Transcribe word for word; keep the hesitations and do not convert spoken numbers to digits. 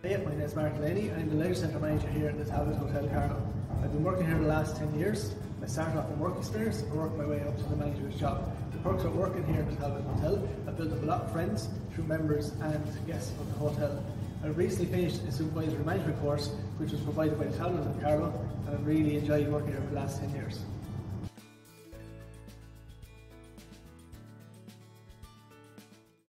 Hey, my name is Mark Delaney. I'm the leisure centre manager here at the Talbot Hotel, Carlow. I've been working here the last ten years. I started off in work experience and worked my way up to the manager's job. The perks of working here at the Talbot Hotel, I've built up a lot of friends through members and guests of the hotel. I recently finished a supervisory management course which was provided by the Talbot of Carlow, and I've really enjoyed working here for the last ten years.